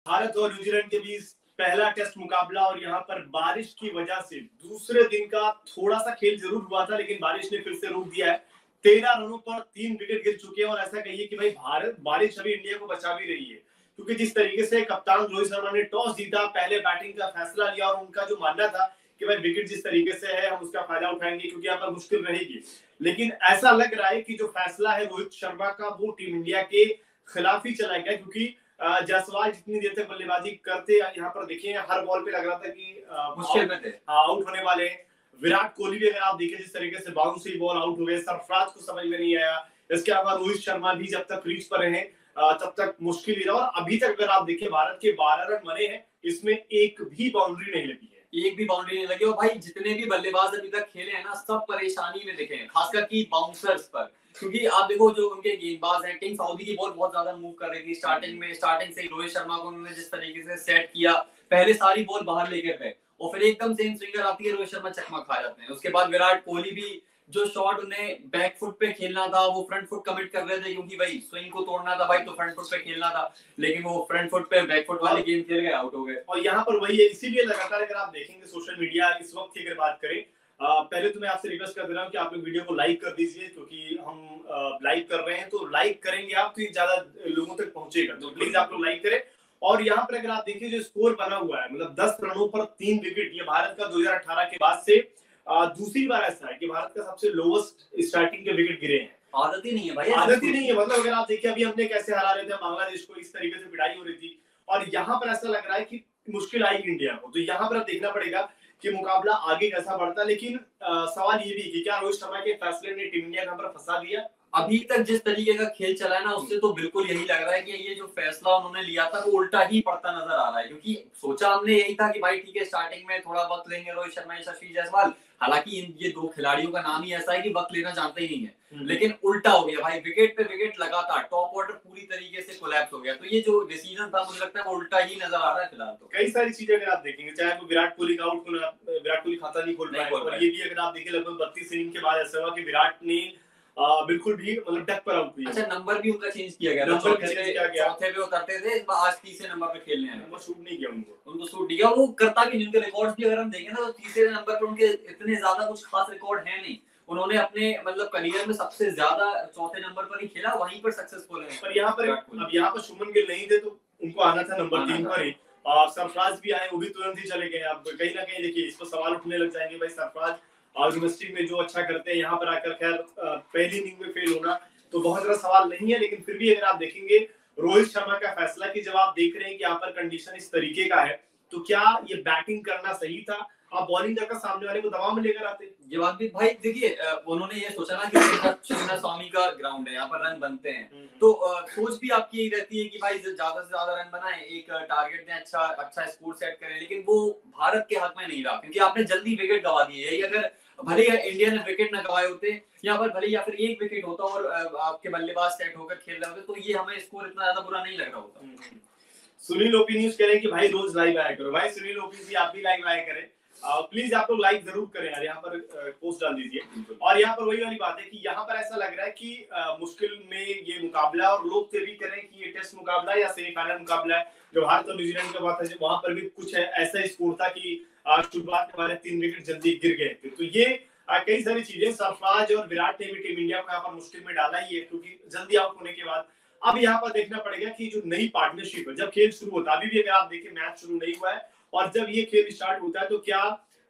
भारत और न्यूजीलैंड के बीच पहला टेस्ट मुकाबला और यहाँ पर बारिश की वजह से दूसरे दिन का थोड़ा सा खेल जरूर हुआ था, लेकिन बारिश ने फिर से रोक दिया है। 13 रनों पर 3 विकेट गिर चुके हैं और ऐसा कहिए कि भाई भारत बारिश अभी इंडिया को बचा भी रही है, क्योंकि जिस तरीके से कप्तान रोहित शर्मा ने टॉस जीता, पहले बैटिंग का फैसला लिया और उनका जो मानना था कि भाई विकेट जिस तरीके से है हम उसका फायदा उठाएंगे क्योंकि यहाँ पर मुश्किल रहेगी, लेकिन ऐसा लग रहा है कि जो फैसला है रोहित शर्मा का वो टीम इंडिया के खिलाफ ही चला गया, क्योंकि जायसवाल जितनी देर तक बल्लेबाजी करते यहाँ पर देखिए हर बॉल पे लग रहा था कि मुश्किल में थे, आउट होने वाले हैं। विराट कोहली भी अगर आप देखें जिस तरीके से बाउंस हुई बॉल आउट हो गए, सरफराज को समझ में नहीं आया। इसके अलावा रोहित शर्मा भी जब तक क्रीज पर रहे तब तक मुश्किल ही रहा और अभी तक अगर आप देखें भारत के 12 रन बने हैं, इसमें एक भी बाउंड्री नहीं लगी है, एक भी बाउंड्री नहीं लगी। और भाई जितने भी बल्लेबाज अभी तक खेले हैं ना, सब परेशानी में दिखे हैं, खासकर की बाउंसर्स पर, क्योंकि आप देखो जो उनके गेंदबाज हैं, किंग साउदी की बॉल बहुत ज्यादा मूव कर रही थी स्टार्टिंग से रोहित शर्मा को उन्होंने जिस तरीके से सेट किया, पहले सारी बॉल बाहर लेकर गए और फिर एकदम से इन स्विंगर आती है, रोहित शर्मा चकमा खा जाते हैं। उसके बाद विराट कोहली भी जो शॉट उन्हें बैक फुट पे खेलना था वो फ्रंट फुट कमिट कर रहे थे, क्योंकि भाई स्विंग को तोड़ना था भाई तो फ्रंट फुट पे खेलना था, लेकिन वो फ्रंट फुट पे बैक फुट वाली गेंद खेल गए, आउट हो गए। और यहाँ पर वही है, इसीलिए लगातार अगर आप देखेंगे सोशल मीडिया इस वक्त की अगर बात करें, पहले तो मैं आपसे रिक्वेस्ट कर दे रहा हूँ कि आप लोग वीडियो को लाइक कर दीजिए, क्योंकि हम लाइक कर रहे हैं तो लाइक करेंगे आप तो ज्यादा लोगों तक पहुंचेगा, तो प्लीज आप लोग लाइक करें। और यहाँ पर अगर आप देखिए जो स्कोर बना हुआ है, मतलब 10 रनों पर 3 विकेट, ये भारत का 2018 के बाद से दूसरी बार ऐसा है कि भारत का सबसे लोवेस्ट स्टार्टिंग के विकेट गिरे हैं। आदत ही नहीं है भाई, आदत ही नहीं है। मतलब अगर आप देखिए अभी हमने कैसे हरा रहे थे बांग्लादेश को, इस तरीके से पिटाई हो रही थी और यहाँ पर ऐसा लग रहा है कि मुश्किल आएगी इंडिया को, तो यहाँ पर अब देखना पड़ेगा कि मुकाबला आगे कैसा बढ़ता है। लेकिन सवाल ये भी कि क्या रोहित शर्मा के फैसले ने टीम इंडिया को फंसा दिया? अभी तक जिस तरीके का खेल चला है ना, उससे तो बिल्कुल यही लग रहा है कि ये जो फैसला उन्होंने लिया था वो उल्टा ही पड़ता नजर आ रहा है, क्योंकि सोचा हमने यही था कि भाई ठीक है स्टार्टिंग में थोड़ा वक्त लेंगे रोहित शर्मा, यशस्वी जायसवाल, हालांकि ये दो खिलाड़ियों का नाम ही ऐसा है कि वक्त लेना जानते ही नहीं है, लेकिन उल्टा हो गया भाई, विकेट पे विकेट लगातार, टॉप ऑर्डर पूरी तरीके से कोलैप्स हो गया। तो ये जो डिसीजन था मुझे लगता है वो उल्टा ही नजर आ रहा है फिलहाल। तो कई सारी चीजें अगर आप देखेंगे, चाहे वो विराट कोहली का आउट होना, विराट कोहली खाता नहीं खोल पाए, और ये भी अगर आप देखें लगभग 32 इनिंग के बाद ऐसा हुआ कि विराट ने बिल्कुल भी मतलब डक पर आउट हुई। अच्छा, नंबर भी उनका चेंज किया गया, नंबर भी चेंज किया गया, चौथे पे उतरते थे, आज तीसरे नंबर पे खेलने आए, नंबर शूट नहीं किया उनको शूट किया। वो करता भी जिनके रिकॉर्ड्स भी अगर हम देखें ना तो तीसरे नंबर पे उनके इतने ज्यादा कुछ खास रिकॉर्ड है नहीं, उन्होंने अपने मतलब करियर में सबसे ज्यादा चौथे नंबर पर ही खेला, वहीं पर सक्सेसफुल है। पर यहाँ पर अब यहाँ पर शुभमन गिल नहीं थे तो उनको आना था नंबर 3 पर ही, और सरफराज भी आए, वो भी तुरंत ही चले गए। अब कहीं ना कहीं देखिए इस पर सवाल उठने लग जाएंगे, भाई सरफराज डोमेस्टिक में जो अच्छा करते हैं, यहाँ पर आकर खैर पहली इनिंग में फेल होना तो बहुत बड़ा सवाल नहीं है, लेकिन फिर भी अगर आप देखेंगे रोहित शर्मा का फैसला की जब आप देख रहे हैं कि यहाँ पर कंडीशन इस तरीके का है, तो क्या ये बैटिंग करना सही था? आप बॉलिंग करके सामने वाले को दबाव में लेकर आते। ये बात भी भाई देखिए, उन्होंने ये सोचा ना कि शिवना स्वामी का ग्राउंड है, यहाँ पर रन बनते हैं, तो सोच भी आपकी यही रहती है कि भाई ज्यादा से ज्यादा रन बनाएं, एक टारगेट दें, अच्छा स्कोर सेट करें, लेकिन वो भारत के हक में नहीं रहा, क्योंकि आपने जल्दी विकेट गवा दिए। यही अगर भले इंडिया ने विकेट न गवाए होते यहाँ पर, भले या फिर एक विकेट होता और आपके बल्लेबाज सेट होकर खेल रहे होते, तो ये हमें स्कोर इतना ज्यादा बुरा नहीं लग रहा होता। सुनील ओपी न्यूज कह रहे हैं कि भाई रोज लाइव आया करो। भाई सुनील ओपी जी आप भी लाइव आया करें, प्लीज आप लोग लाइक जरूर करें यार, यहाँ पर पोस्ट डाल दीजिए। और यहाँ पर वही वाली बात है कि यहाँ पर ऐसा लग रहा है कि मुश्किल में ये मुकाबला, और लोग तो भी करें कि ये टेस्ट मुकाबला या सेमीफाइनल मुकाबला है। जो भारत और न्यूजीलैंड का बात है वहां पर भी कुछ ऐसा स्कोर था कि शुरुआत में हमारे 3 विकेट जल्दी गिर गए थे। तो ये कई सारी चीजें सरफराज और विराट ने भी टीम इंडिया को यहाँ पर मुश्किल में डाला ही है, क्योंकि जल्दी आउट होने के बाद अब यहाँ पर देखना पड़ेगा कि जो नई पार्टनरशिप है, जब खेल शुरू होता है, अभी भी अगर आप देखिए मैच शुरू नहीं हुआ है, और जब ये खेल स्टार्ट होता है तो क्या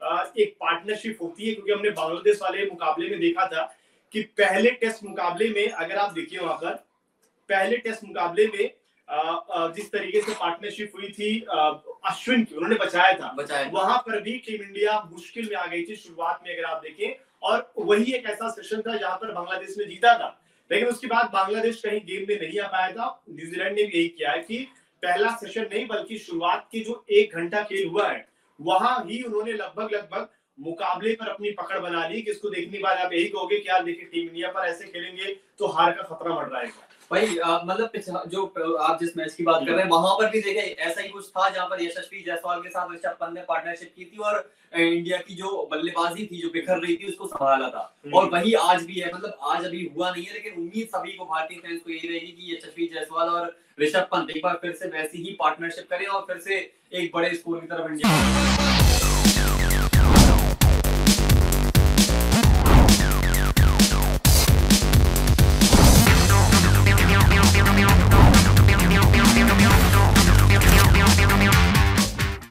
एक पार्टनरशिप होती है, क्योंकि हमने बांग्लादेश वाले मुकाबले में देखा था कि पहले टेस्ट मुकाबले में अगर आप देखिए वहां पर पहले टेस्ट मुकाबले में जिस तरीके से पार्टनरशिप हुई थी अश्विन की, उन्होंने बचाया था, वहां पर भी टीम इंडिया मुश्किल में आ गई थी शुरुआत में अगर आप देखें, और वही एक ऐसा सेशन था जहां पर बांग्लादेश ने जीता था, लेकिन उसके बाद बांग्लादेश कहीं गेम में नहीं आ पाया था। न्यूजीलैंड ने भी यही किया है कि पहला सेशन नहीं बल्कि शुरुआत के जो 1 घंटा खेल हुआ है वहां ही उन्होंने लगभग मुकाबले पर अपनी पकड़ बना ली, कि इसको देखने के बाद आप यही कहोगे कि यार देखिए टीम इंडिया पर ऐसे खेलेंगे तो हार का खतरा बढ़ रहा है। भाई मतलब जो आप जिस मैच की बात कर रहे हैं वहां पर भी देखे ऐसा ही कुछ था जहां पर यशस्वी जायसवाल के साथ ऋषभ पंत ने पार्टनरशिप की थी और इंडिया की जो बल्लेबाजी थी जो बिखर रही थी उसको संभाला था। और वही आज भी है, मतलब आज अभी हुआ नहीं है लेकिन उम्मीद सभी को, भारतीय फैंस को यही रहेगी कि यशस्वी जायसवाल और ऋषभ पंत एक बार फिर से वैसी ही पार्टनरशिप करें और फिर से एक बड़े स्कोर की तरफ इंडिया